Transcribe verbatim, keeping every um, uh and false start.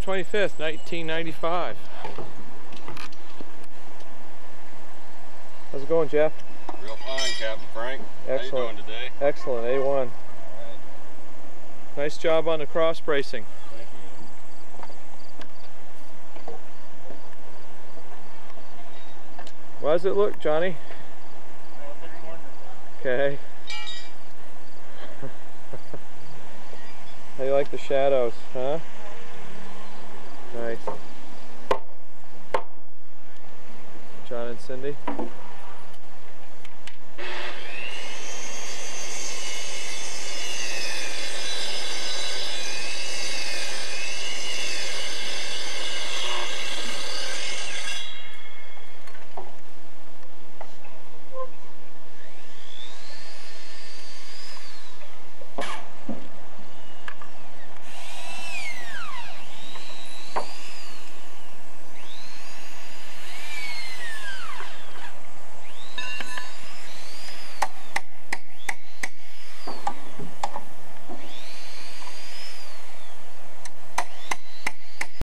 twenty-fifth, nineteen ninety-five. How's it going, Jeff? Real fine, Captain Frank. Excellent. How you doing today? Excellent, A one. All right. Nice job on the cross bracing. Thank you. How does it look, Johnny? Okay. How you like the shadows, huh? Nice. John and Cindy?